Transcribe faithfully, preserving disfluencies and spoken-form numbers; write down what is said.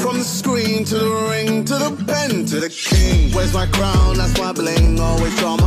From the screen to the ring to the pen to the king. Where's my crown? That's my bling. Always draw